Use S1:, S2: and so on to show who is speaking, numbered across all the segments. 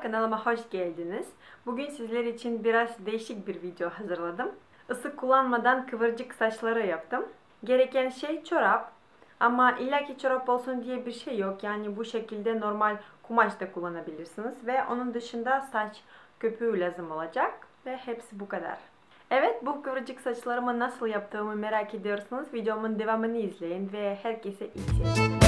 S1: kanalıma hoş geldiniz. Bugün sizler için biraz değişik bir video hazırladım. Isı kullanmadan kıvırcık saçları yaptım. Gereken şey çorap. Ama illaki çorap olsun diye bir şey yok. Yani bu şekilde normal kumaş da kullanabilirsiniz. Ve onun dışında saç köpüğü lazım olacak. Ve hepsi bu kadar. Evet, bu kıvırcık saçlarımı nasıl yaptığımı merak ediyorsanız videomun devamını izleyin ve herkese iyi seyirler.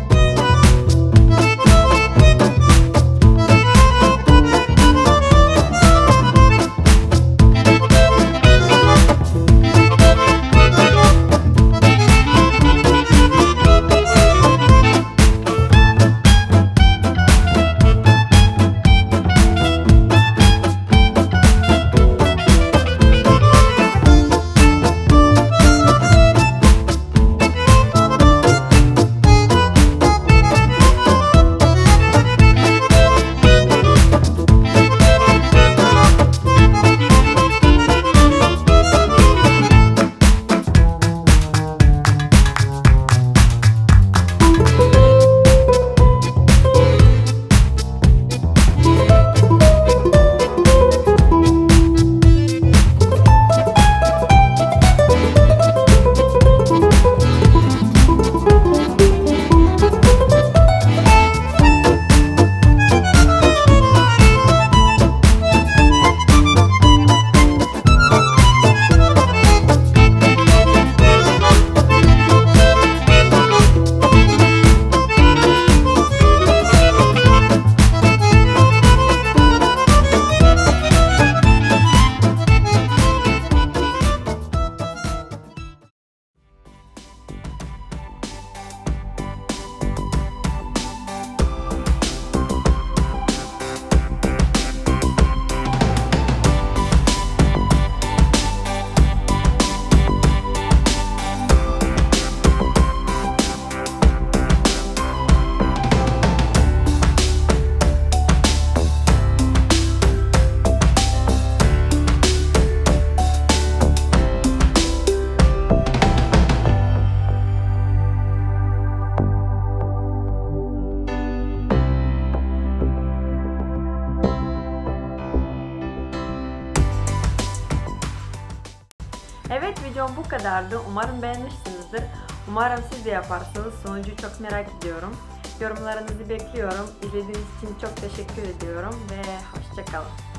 S1: Evet, videom bu kadardı. Umarım beğenmişsinizdir. Umarım siz de yaparsınız. Sonucu çok merak ediyorum. Yorumlarınızı bekliyorum. İzlediğiniz için çok teşekkür ediyorum ve hoşça kalın.